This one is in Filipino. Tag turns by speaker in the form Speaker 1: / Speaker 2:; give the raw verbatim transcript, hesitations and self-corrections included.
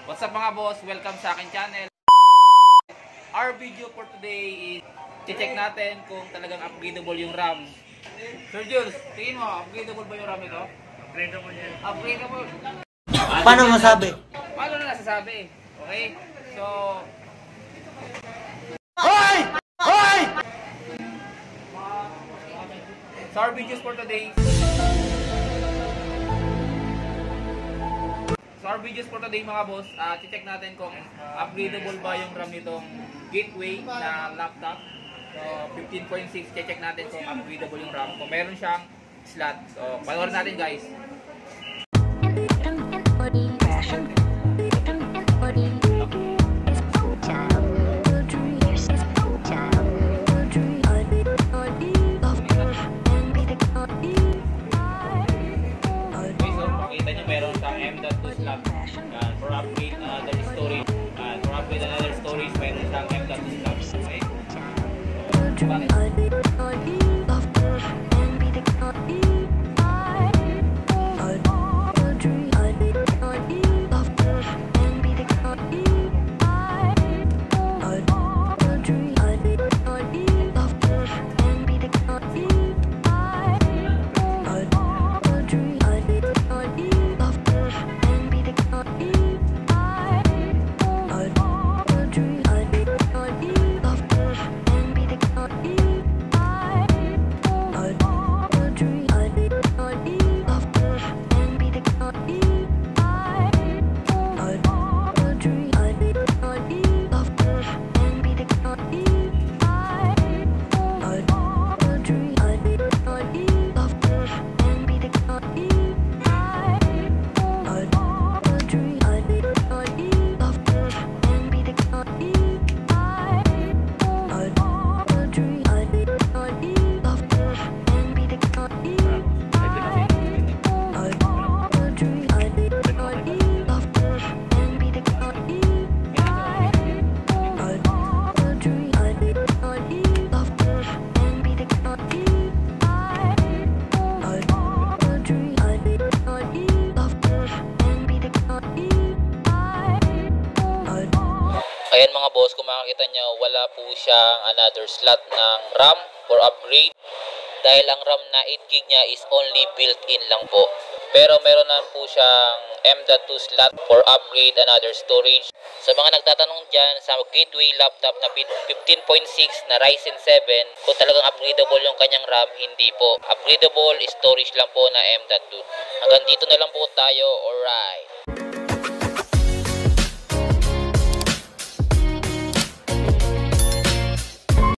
Speaker 1: What's up mga boss? Welcome sa akin channel. Our video for today is check natin kung talagang upgradable yung RAM. Sir Jules, tingin mo, upgradable ba yung RAM ito?
Speaker 2: Upgradable yan.
Speaker 1: Upgradable.
Speaker 3: Paano masabi?
Speaker 1: Paano na nasasabi? Okay? So...
Speaker 3: Hoy! Hoy!
Speaker 1: So our videos for today... So our videos for today mga boss, uh, check natin kung upgradable ba yung RAM nitong gateway na laptop. So fifteen point six, check natin kung upgradable yung RAM. Kung meron siyang slot. So panoorin natin guys. Meron siyang M dot two slot uh, for upgrade another storage uh, for upgrade another storage meron siyang M dot two slot. Okay. So, bakit? Ayan mga boss, kung makikita nyo, wala po siyang another slot ng RAM for upgrade. Dahil ang RAM na eight gig niya is only built-in lang po. Pero meron na po siyang M dot two slot for upgrade another storage. Sa mga nagtatanong dyan sa gateway laptop na fifteen point six na Ryzen seven, kung talagang upgradable yung kanyang RAM, hindi po. Upgradable storage lang po na M dot two. Hanggang dito na lang po tayo. Alright.